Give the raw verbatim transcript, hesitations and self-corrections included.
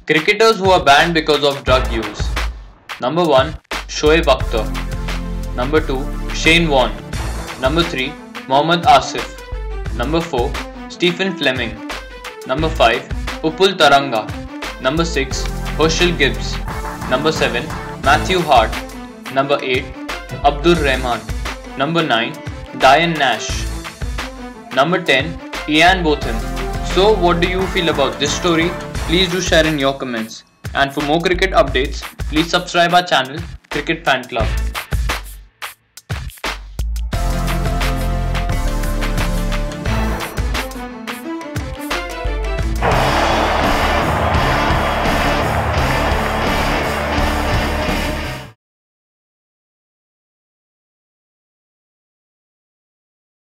Cricketers who are banned because of drug use. Number one. Shoaib Akhtar. Number two. Shane Warne. Number three. Mohammad Asif. Number four. Stephen Fleming. Number five. Upul Taranga. Number six. Herschel Gibbs. Number seven. Matthew Hart. Number eight. Abdur Rahman. Number nine. Diane Nash. Number ten. Ian Botham. So what do you feel about this story? Please do share in your comments. And for more cricket updates, please subscribe our channel Cricket Fan Club.